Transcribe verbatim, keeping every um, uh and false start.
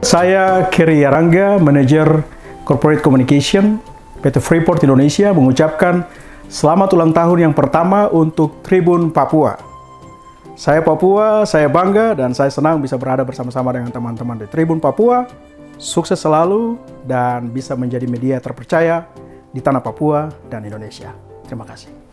Saya Kerry Yarangga, Manager Corporate Communication P T Freeport Indonesia, mengucapkan selamat ulang tahun yang pertama untuk Tribun Papua. Saya Papua, saya bangga dan saya senang bisa berada bersama-sama dengan teman-teman di Tribun Papua. Sukses selalu dan bisa menjadi media terpercaya di tanah Papua dan Indonesia. Terima kasih.